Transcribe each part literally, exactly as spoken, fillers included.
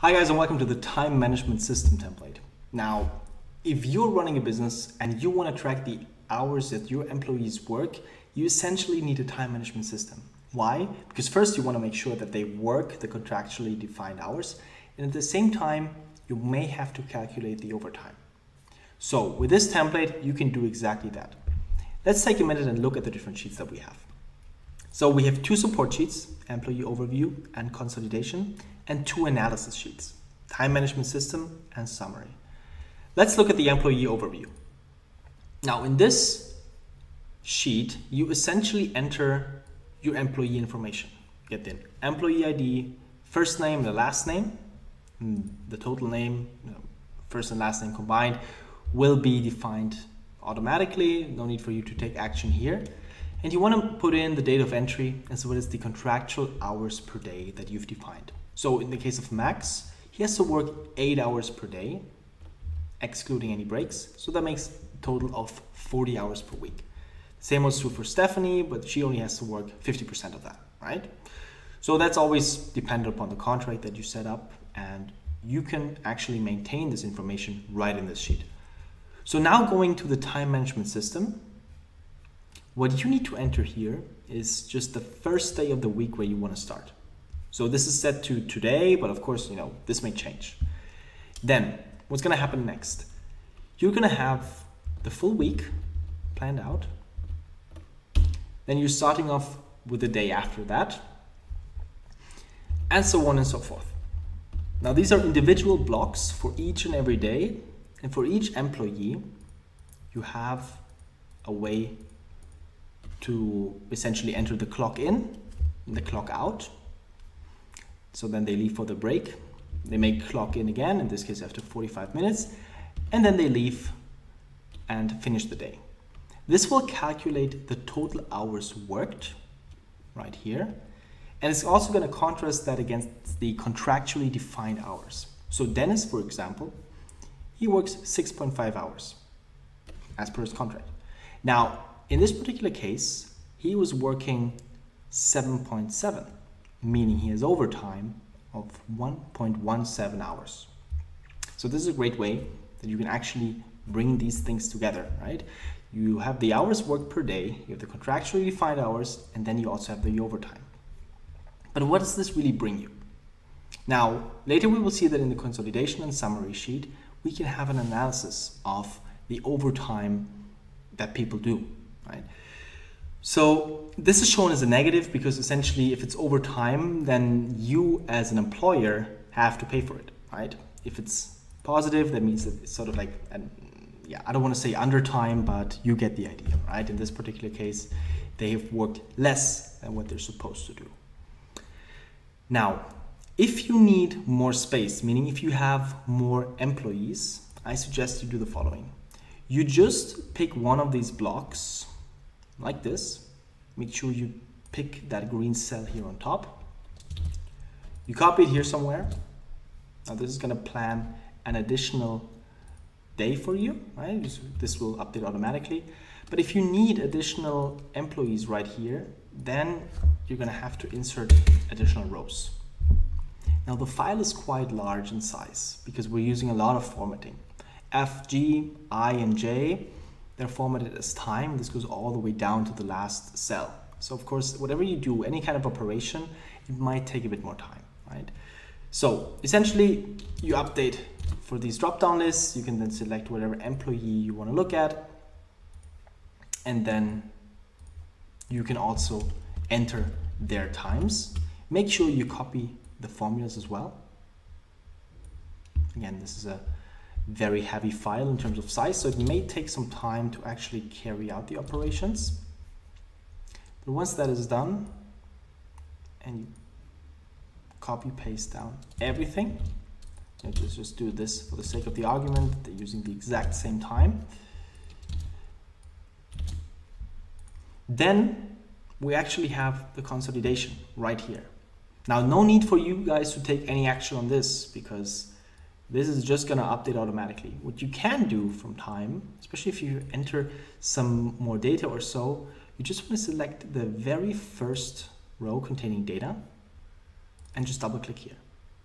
Hi guys, and welcome to the time management system template. Now, if you're running a business and you want to track the hours that your employees work, you essentially need a time management system. Why? Because first you want to make sure that they work the contractually defined hours, and at the same time, you may have to calculate the overtime. So with this template, you can do exactly that. Let's take a minute and look at the different sheets that we have. So we have two support sheets, employee overview and consolidation, and two analysis sheets, time management system and summary. Let's look at the employee overview. Now in this sheet, you essentially enter your employee information. Get the employee I D, first name, the last name, the total name, first and last name combined will be defined automatically. No need for you to take action here. And you want to put in the date of entry as well as the contractual hours per day that you've defined. So in the case of Max, he has to work eight hours per day, excluding any breaks. So that makes a total of forty hours per week. Same was true for Stephanie, but she only has to work fifty percent of that, right? So that's always dependent upon the contract that you set up, and you can actually maintain this information right in this sheet. So now going to the time management system, what you need to enter here is just the first day of the week where you want to start. So this is set to today, but of course, you know, this may change. Then what's going to happen next? You're going to have the full week planned out. Then you're starting off with the day after that, and so on and so forth. Now these are individual blocks for each and every day, and for each employee, you have a way to essentially enter the clock in and the clock out. So then they leave for the break. They may clock in again, in this case after forty-five minutes, and then they leave and finish the day. This will calculate the total hours worked right here. And it's also going to contrast that against the contractually defined hours. So Dennis, for example, he works six point five hours as per his contract. Now, in this particular case, he was working seven point seven, meaning he has overtime of one point one seven hours. So this is a great way that you can actually bring these things together, right? You have the hours worked per day, you have the contractually defined hours, and then you also have the overtime. But what does this really bring you? Now, later we will see that in the consolidation and summary sheet, we can have an analysis of the overtime that people do, right? So this is shown as a negative because essentially if it's overtime, then you as an employer have to pay for it, right? If it's positive, that means that it's sort of like, an, yeah, I don't want to say undertime, but you get the idea, right? In this particular case, they have worked less than what they're supposed to do. Now, if you need more space, meaning if you have more employees, I suggest you do the following. You just pick one of these blocks like this. Make sure you pick that green cell here on top. You copy it here somewhere. Now this is going to plan an additional day for you, right? This will update automatically. But if you need additional employees right here, then you're going to have to insert additional rows. Now the file is quite large in size because we're using a lot of formatting. F, G, I, and J, they're formatted as time. This goes all the way down to the last cell. So of course, whatever you do, any kind of operation, it might take a bit more time, right? So essentially, you update for these drop-down lists. You can then select whatever employee you want to look at. And then you can also enter their times. Make sure you copy the formulas as well. Again, this is a very heavy file in terms of size, so it may take some time to actually carry out the operations. But once that is done, and you copy paste down everything, you just, just do this for the sake of the argument, they're using the exact same time. Then we actually have the consolidation right here. Now, no need for you guys to take any action on this because this is just going to update automatically. What you can do from time, especially if you enter some more data or so, you just want to select the very first row containing data and just double click here.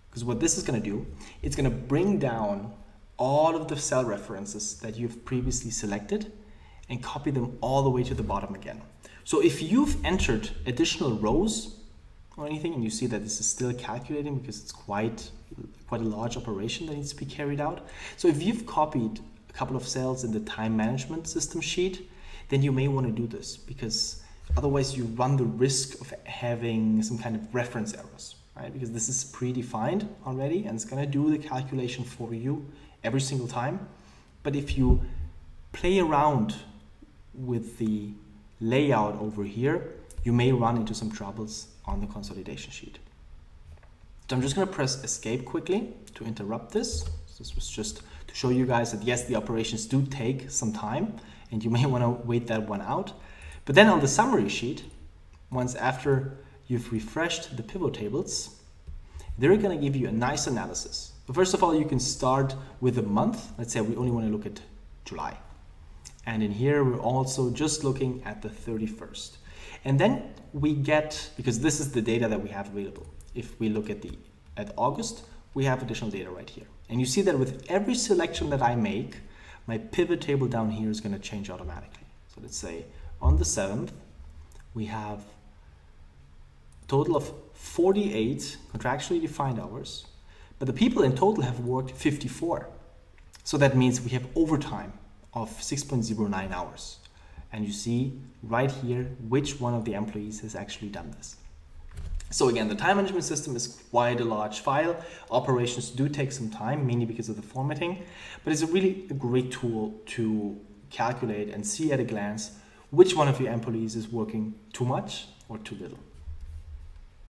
Because what this is going to do, it's going to bring down all of the cell references that you've previously selected and copy them all the way to the bottom again. So if you've entered additional rows or anything, and you see that this is still calculating because it's quite, quite a large operation that needs to be carried out. So if you've copied a couple of cells in the time management system sheet, then you may want to do this, because otherwise you run the risk of having some kind of reference errors, right? Because this is predefined already and it's going to do the calculation for you every single time. But if you play around with the layout over here, you may run into some troubles on the consolidation sheet. So I'm just going to press escape quickly to interrupt this. So this was just to show you guys that yes, the operations do take some time and you may want to wait that one out. But then on the summary sheet, once after you've refreshed the pivot tables, they're going to give you a nice analysis. So first of all, you can start with a month. Let's say we only want to look at July. And in here, we're also just looking at the thirty-first. And then we get, because this is the data that we have available. If we look at the at August, we have additional data right here. And you see that with every selection that I make, my pivot table down here is going to change automatically. So let's say on the seventh, we have a total of forty-eight contractually defined hours, but the people in total have worked fifty-four. So that means we have overtime of six point zero nine hours. And you see right here which one of the employees has actually done this. So again, the time management system is quite a large file. Operations do take some time, mainly because of the formatting, but it's a really a great tool to calculate and see at a glance which one of your employees is working too much or too little.